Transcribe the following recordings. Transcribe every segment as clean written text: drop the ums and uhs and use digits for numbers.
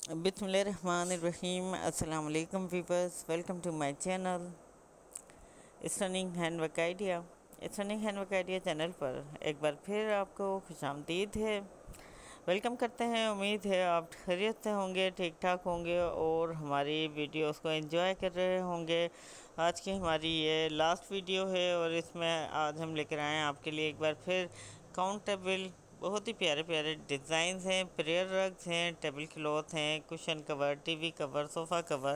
बिस्मिल्लाहिर्रहमानिर्रहीम। अस्सलाम वालेकुम viewers, welcome to my channel stunning handwork idea. Stunning handwork idea channel पर एक बार फिर आपको खुशामदीद है। वेलकम करते हैं। उम्मीद है आप खैरियत से होंगे, ठीक ठाक होंगे और हमारी वीडियोस को एंजॉय कर रहे होंगे। आज की हमारी ये लास्ट वीडियो है और इसमें आज हम लेकर आए हैं आपके लिए एक बार फिर काउंटेबल बहुत ही प्यारे प्यारे डिज़ाइंस हैं, प्रेयर रग्स हैं, टेबल क्लॉथ हैं, cushion cover, TV cover, sofa cover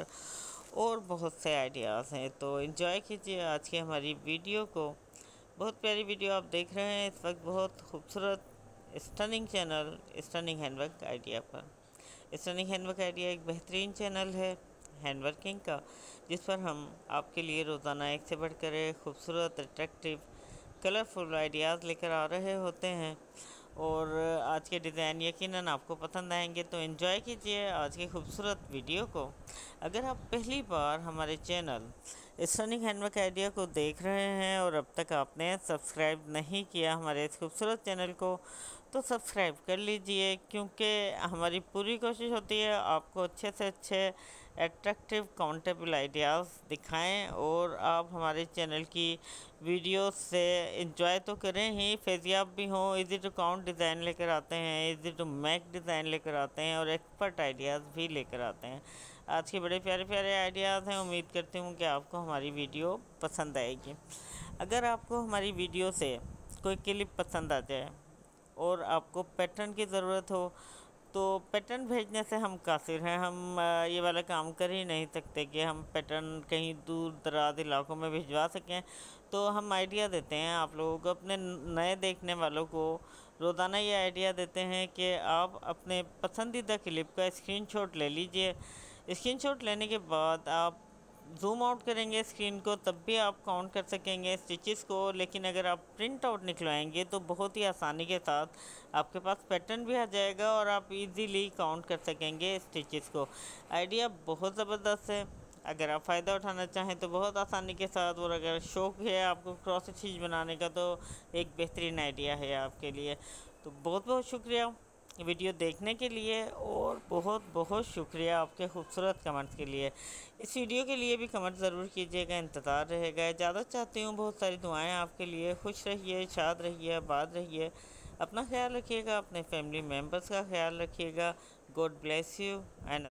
और बहुत से आइडियाज़ हैं। तो एंजॉय कीजिए आज की हमारी वीडियो को। बहुत प्यारी वीडियो आप देख रहे हैं इस वक्त बहुत खूबसूरत stunning channel stunning handwork idea पर। स्टनिंग हैंडवर्क आइडिया एक बेहतरीन चैनल है हैंडवर्किंग का, जिस पर हम आपके लिए रोज़ाना एक से बढ़कर एक खूबसूरत अट्रैक्टिव कलरफुल आइडियाज़ लेकर आ रहे होते हैं और आज के डिज़ाइन यकीनन आपको पसंद आएंगे। तो एंजॉय कीजिए आज की खूबसूरत वीडियो को। अगर आप पहली बार हमारे चैनल स्टनिंग हैंडवर्क आइडिया को देख रहे हैं और अब तक आपने सब्सक्राइब नहीं किया हमारे इस खूबसूरत चैनल को, तो सब्सक्राइब कर लीजिए, क्योंकि हमारी पूरी कोशिश होती है आपको अच्छे से अच्छे एट्रैक्टिव काउंटेबल आइडियाज़ दिखाएं और आप हमारे चैनल की वीडियो से एंजॉय तो करें ही, फैज़याब भी हों। इजी टू काउंट डिज़ाइन लेकर आते हैं, इजी टू मेक डिज़ाइन लेकर आते हैं और एक्सपर्ट आइडियाज़ भी लेकर आते हैं। आज के बड़े प्यारे प्यारे आइडियाज़ हैं। उम्मीद करती हूँ कि आपको हमारी वीडियो पसंद आएगी। अगर आपको हमारी वीडियो से कोई क्लिप पसंद आ जाए और आपको पैटर्न की ज़रूरत हो, तो पैटर्न भेजने से हम कासिर हैं। हम ये वाला काम कर ही नहीं सकते कि हम पैटर्न कहीं दूर दराज इलाकों में भिजवा सकें। तो हम आइडिया देते हैं आप लोगों को, अपने नए देखने वालों को रोज़ाना ये आइडिया देते हैं कि आप अपने पसंदीदा क्लिप का स्क्रीनशॉट ले लीजिए। स्क्रीनशॉट लेने के बाद आप जूम आउट करेंगे स्क्रीन को, तब भी आप काउंट कर सकेंगे स्टिचेस को। लेकिन अगर आप प्रिंट आउट निकलवाएंगे तो बहुत ही आसानी के साथ आपके पास पैटर्न भी आ जाएगा और आप इजीली काउंट कर सकेंगे स्टिचेस को। आइडिया बहुत ज़बरदस्त है। अगर आप फ़ायदा उठाना चाहें तो बहुत आसानी के साथ, और अगर शौक़ है आपको क्रॉस स्टिच बनाने का, तो एक बेहतरीन आइडिया है आपके लिए। तो बहुत बहुत शुक्रिया वीडियो देखने के लिए और बहुत बहुत शुक्रिया आपके खूबसूरत कमेंट्स के लिए। इस वीडियो के लिए भी कमेंट ज़रूर कीजिएगा, इंतज़ार रहेगा। इजाज़त चाहती हूँ, बहुत सारी दुआएं आपके लिए। खुश रहिए, शाद रहिए, आबाद रहिए। अपना ख्याल रखिएगा, अपने फैमिली मेम्बर्स का ख्याल रखिएगा। God bless you and